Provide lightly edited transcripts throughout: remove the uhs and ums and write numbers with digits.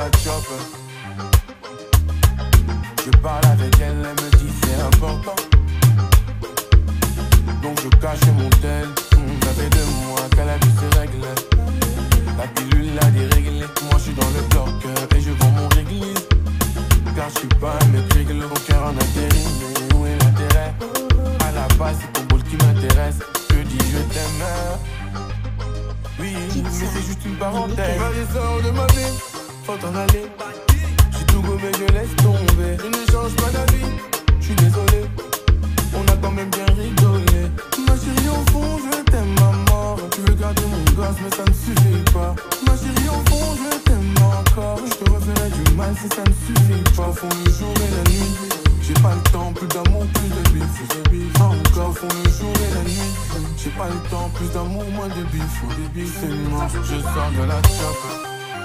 la chope. Je parle avec elle, elle me dit c'est important. Donc je cache mon tel. Ça fait 2 mois qu'à la vie se règle. La pilule l'a déréglé. Moi je suis dans le bloc et je vends mon réglisse. Car je suis pas un mec réglé. Mon cœur en intérim, mais où est l'intérêt? À la base c'est ton boule qui m'intéresse. Je dis je t'aime. Oui, mais c'est juste une parenthèse. Allez, sors de ma vie, faut t'en aller. J'ai tout gommé, je laisse tomber. Je ne change pas d'avis, je suis désolé. On a quand même bien rigolé. Ma chérie, au fond, je t'aime à mort. Tu veux garder mon gosse, mais ça ne suffit pas. Ma chérie, au fond, je t'aime encore. Je te referai du mal si ça ne suffit pas. Au fond, le jour et la nuit, j'ai pas le temps, plus d'amour, plus de bif. Encore, au fond, le jour et la nuit, j'ai pas le temps, plus d'amour, moins de bif. C'est mort, je sors de la chope.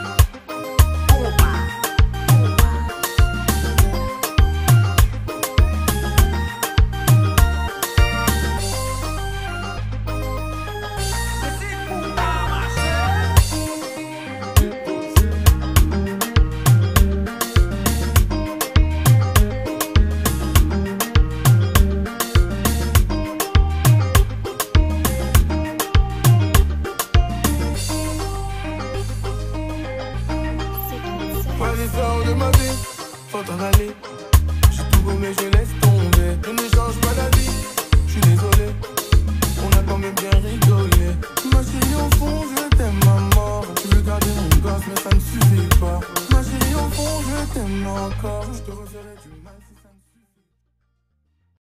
Allez, sors de ma vie, faut t'en aller. J'ai tout gommé, je laisse tomber. Je ne change pas d'avis, je suis désolé. On a quand même bien rigolé. Ma chérie, au fond, je t'aime à mort. Tu veux garder mon gosse, mais ça ne suffit pas. Ma chérie, au fond, je t'aime encore. Je te referai du mal.